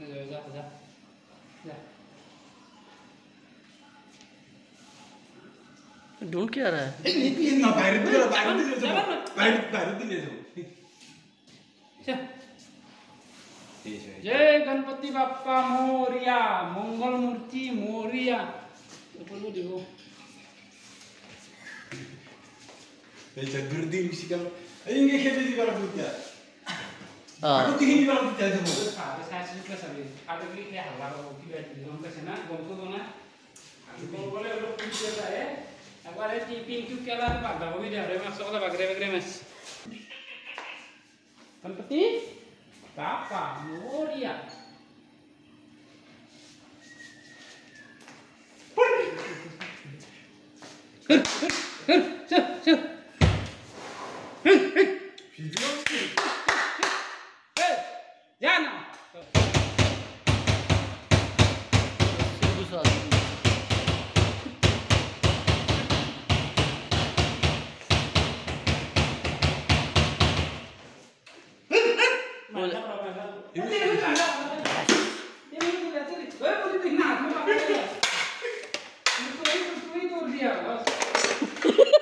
जा जा जा। ढूंढ क्या रहा है? ना बाहर दिले जाओ। जय गणपति बाप्पा मोरिया, मंगल मूर्ति मोरिया। बोलो देखो ये गुरुदी म्यूजिकल इंगे खेले दी वाला बुतिया हाँ aku tinggi kalau kita itu saya suka sekali ada klik ya hal baru kita di dalam kesana gomku mana kalau boleh lo pinjam saya aku ada di pintu kelar pak bawa video ada masuk lah bagre mas Gणपति Bappa Moria Jana. Boleh.